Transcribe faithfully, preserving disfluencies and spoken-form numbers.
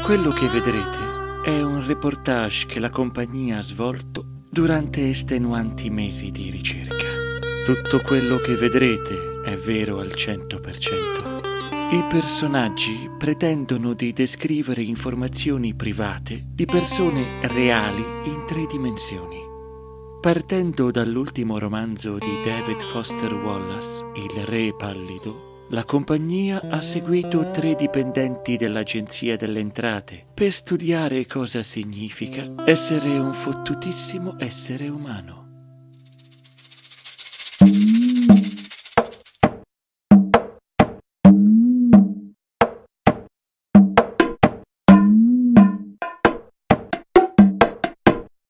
Quello che vedrete è un reportage che la compagnia ha svolto durante estenuanti mesi di ricerca. Tutto quello che vedrete è vero al cento per cento. I personaggi pretendono di descrivere informazioni private di persone reali in tre dimensioni. Partendo dall'ultimo romanzo di David Foster Wallace, Il Re Pallido, la compagnia ha seguito tre dipendenti dell'Agenzia delle Entrate per studiare cosa significa essere un fottutissimo essere umano.